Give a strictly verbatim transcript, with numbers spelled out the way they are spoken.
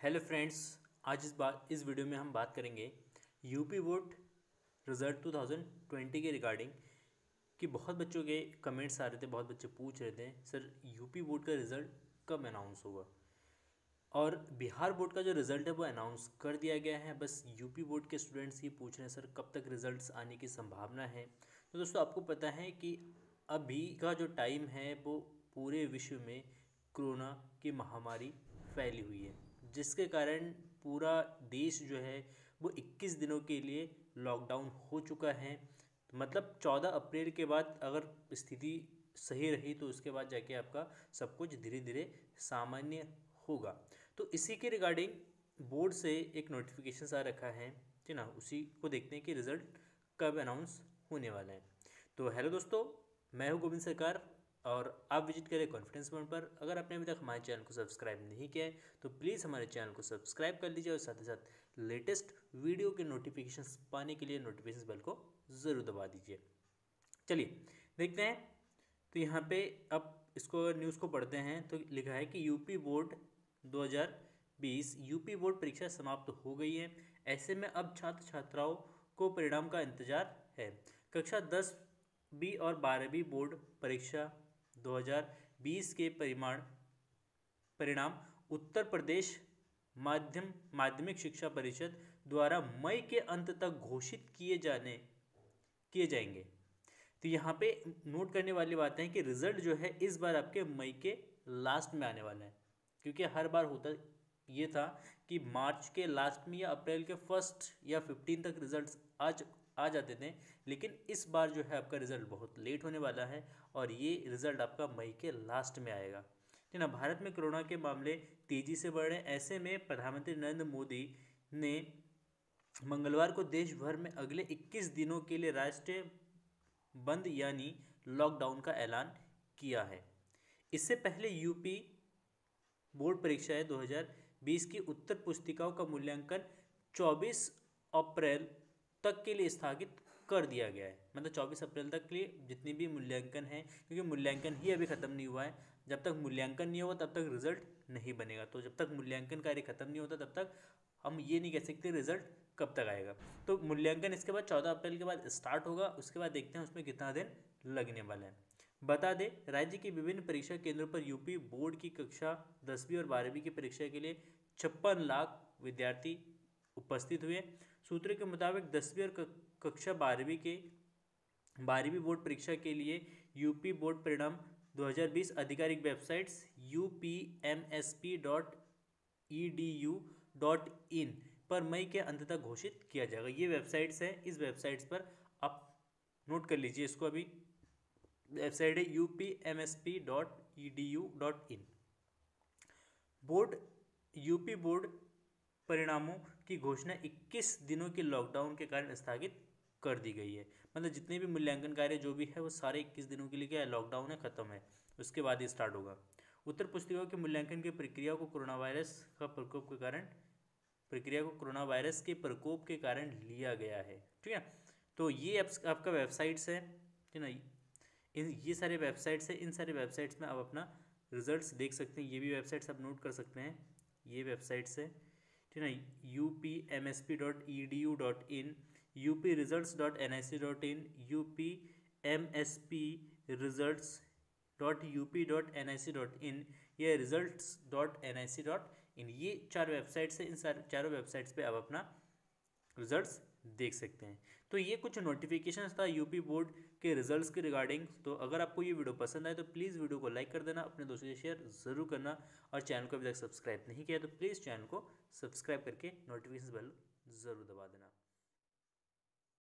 Hello friends, आज इस बात इस वीडियो में हम बात करेंगे UP board result two thousand twenty के रिगार्डिंग कि बहुत बच्चों के कमेंट्स आ रहे थे। बहुत बच्चे पूछ रहे थे सर यूपी बोर्ड का रिज़ल्ट कब अनाउंस होगा। और बिहार बोर्ड का जो रिज़ल्ट है वो अनाउंस कर दिया गया है। बस यूपी बोर्ड के स्टूडेंट्स ही पूछ रहे हैं सर कब तक रिज़ल्ट्स आने की संभावना है। तो दोस्तों आपको पता है कि अभी का जो टाइम है वो पूरे विश्व में कोरोना की महामारी फैली हुई है, जिसके कारण पूरा देश जो है वो इक्कीस दिनों के लिए लॉकडाउन हो चुका है। मतलब चौदह अप्रैल के बाद अगर स्थिति सही रही तो उसके बाद जाके आपका सब कुछ धीरे धीरे सामान्य होगा। तो इसी के रिगार्डिंग बोर्ड से एक नोटिफिकेशन आ रखा है जी ना, उसी को देखते हैं कि रिज़ल्ट कब अनाउंस होने वाला है। तो हेलो दोस्तों, मैं हूं गोविंद सरकार और आप विजिट करें कॉन्फिडेंस पॉइंट पर। अगर आपने अभी तक हमारे चैनल को सब्सक्राइब नहीं किया है तो प्लीज़ हमारे चैनल को सब्सक्राइब कर लीजिए और साथ ही साथ लेटेस्ट वीडियो के नोटिफिकेशंस पाने के लिए नोटिफिकेशन बेल को ज़रूर दबा दीजिए। चलिए देखते हैं। तो यहाँ पे अब इसको न्यूज़ को पढ़ते हैं तो लिखा है कि यूपी बोर्ड दो हज़ार बीस यूपी बोर्ड परीक्षा समाप्त हो गई है। ऐसे में अब छात्र छात्राओं को परिणाम का इंतजार है। कक्षा दस बी और बारहवीं बोर्ड परीक्षा दो हज़ार बीस के परिमाण परिणाम उत्तर प्रदेश माध्यम माध्यमिक शिक्षा परिषद द्वारा मई के अंत तक घोषित किए जाने किए जाएंगे। तो यहाँ पे नोट करने वाली बात है कि रिजल्ट जो है इस बार आपके मई के लास्ट में आने वाला है, क्योंकि हर बार होता ये था कि मार्च के लास्ट में या अप्रैल के फर्स्ट या फिफ्टीन तक रिजल्ट्स आज आ जाते थे। लेकिन इस बार जो है आपका रिजल्ट बहुत लेट होने वाला है और ये रिजल्ट आपका मई के लास्ट में आएगा। ठीक ना। भारत में कोरोना के मामले तेजी से बढ़ रहे हैं। ऐसे में प्रधानमंत्री नरेंद्र मोदी ने मंगलवार को देश भर में अगले इक्कीस दिनों के लिए राष्ट्रीय बंद यानी लॉकडाउन का ऐलान किया है। इससे पहले यूपी बोर्ड परीक्षाएं दो हज़ार बीस की उत्तर पुस्तिकाओं का मूल्यांकन चौबीस अप्रैल तक के लिए स्थगित कर दिया गया है। मतलब चौबीस अप्रैल तक के लिए जितनी भी मूल्यांकन है, क्योंकि मूल्यांकन ही अभी ख़त्म नहीं हुआ है। जब तक मूल्यांकन नहीं होगा तब तक रिजल्ट नहीं बनेगा। तो जब तक मूल्यांकन कार्य खत्म नहीं होता तब तक हम ये नहीं कह सकते रिजल्ट कब तक आएगा। तो मूल्यांकन इसके बाद चौदह अप्रैल के बाद स्टार्ट होगा। उसके बाद देखते हैं उसमें कितना दिन लगने वाला है। बता दें, राज्य के विभिन्न परीक्षा केंद्रों पर यूपी बोर्ड की कक्षा दसवीं और बारहवीं की परीक्षा के लिए छप्पन लाख विद्यार्थी उपस्थित हुए। सूत्रों के मुताबिक दसवीं और कक्षा बारहवीं के बारहवीं बोर्ड परीक्षा के लिए यूपी बोर्ड परिणाम दो हज़ार बीस आधिकारिक websites U P M S P dot E D U dot in पर मई के अंत तक घोषित किया जाएगा। ये वेबसाइट्स हैं, इस वेबसाइट्स पर आप नोट कर लीजिए इसको। अभी वेबसाइट है U P M S P dot E D U dot in. Board UP board परिणामों की घोषणा इक्कीस दिनों के लॉकडाउन के कारण स्थगित कर दी गई है। मतलब जितने भी मूल्यांकन कार्य जो भी है वो सारे इक्कीस दिनों के लिए क्या है, लॉकडाउन है, ख़त्म है। उसके बाद ही स्टार्ट होगा। उत्तर पुस्तिकाओं के मूल्यांकन की प्रक्रिया को कोरोना वायरस का प्रकोप के कारण प्रक्रिया को कोरोना वायरस के प्रकोप के कारण लिया गया है। ठीक है। तो ये आपका वेबसाइट्स है, ठीक है ना। इन ये सारे वेबसाइट्स हैं, इन सारे वेबसाइट्स में आप अपना रिजल्ट्स देख सकते हैं। ये भी वेबसाइट्स आप नोट कर सकते हैं, ये वेबसाइट्स है, ठीक है ना। U P M S P dot E D U dot in, U P results dot N I C dot in, U P M S P results dot U P dot N I C dot in, या results dot N I C dot in. ये चार websites हैं। इन सारे चारों websites पे आप अपना results देख सकते हैं। तो ये कुछ नोटिफिकेशंस था यूपी बोर्ड के रिजल्ट्स के रिगार्डिंग। तो अगर आपको ये वीडियो पसंद आए तो प्लीज़ वीडियो को लाइक कर देना, अपने दोस्तों से शेयर ज़रूर करना, और चैनल को अभी तक सब्सक्राइब नहीं किया तो प्लीज़ चैनल को सब्सक्राइब करके नोटिफिकेशन बेल ज़रूर दबा देना।